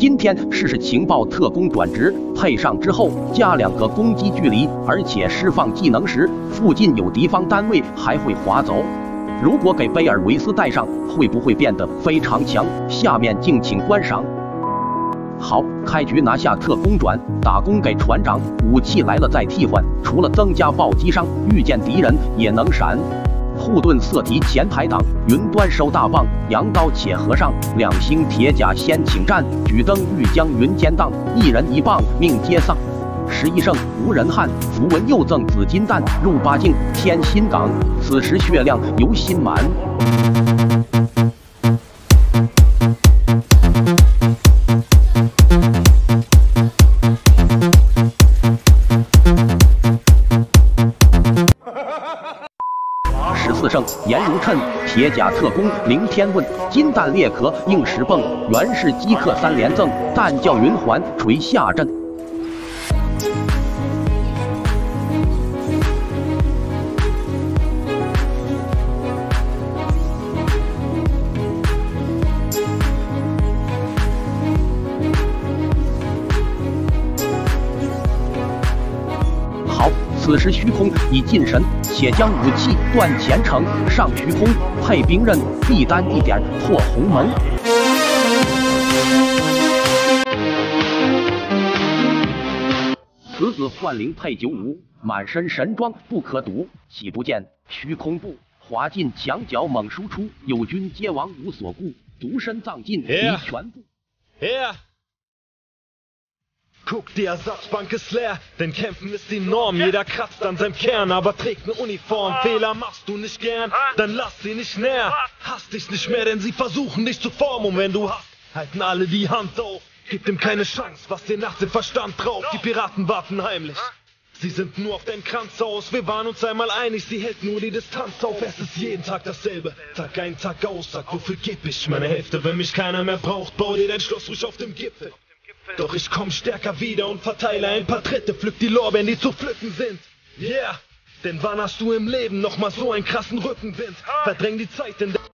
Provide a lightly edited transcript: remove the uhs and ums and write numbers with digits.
今天试试情报特工转职，配上之后加2个攻击距离，而且释放技能时附近有敌方单位还会划走。如果给贝尔维斯带上，会不会变得非常强？下面敬请观赏。好，开局拿下特工转，打工给船长，武器来了再替换，除了增加暴击伤，遇见敌人也能闪。护盾色题前排挡，云端收大棒，扬刀且和尚，2星铁甲先请战，举灯欲将云间荡，1人1棒命皆丧。11胜无人汉，符文又赠紫金蛋，入8境添新港，此时血量由心满。14胜颜如琛，铁甲特工凌天问，金蛋裂壳硬石蹦，原氏击客3连赠，弹教云环垂下阵。此时虚空已近神，且将武器断前程，上虚空配兵刃，必单1点破鸿门。此子幻灵配95，满身神装不可睹，岂不见虚空步滑进墙角猛输出，友军皆亡无所顾，独身葬尽敌全部。 Guck, die Ersatzbank ist leer, denn kämpfen ist die Norm. Jeder kratzt an seinem Kern, aber trägt ne Uniform. Fehler machst du nicht gern, dann lass sie nicht näher. Hasst dich nicht mehr, denn sie versuchen dich zu formen. Und wenn du hast, halten alle die Hand auf. Gib ihm keine Chance, was dir nachts den Verstand raubt. Die Piraten warten heimlich. Sie sind nur auf deinen Kranz aus. Wir waren uns einmal einig, sie hält nur die Distanz auf. Es ist jeden Tag dasselbe, Tag ein, Tag aus. Sag, wofür geb ich meine Hälfte, wenn mich keiner mehr braucht? Bau dir dein Schloss ruhig auf dem Gipfel. Doch ich komm stärker wieder und verteile ein paar Tritte, pflück die Lorbeeren, die zu pflücken sind. Yeah, denn wann hast du im Leben nochmal so einen krassen Rückenwind? Verdräng die Zeit in der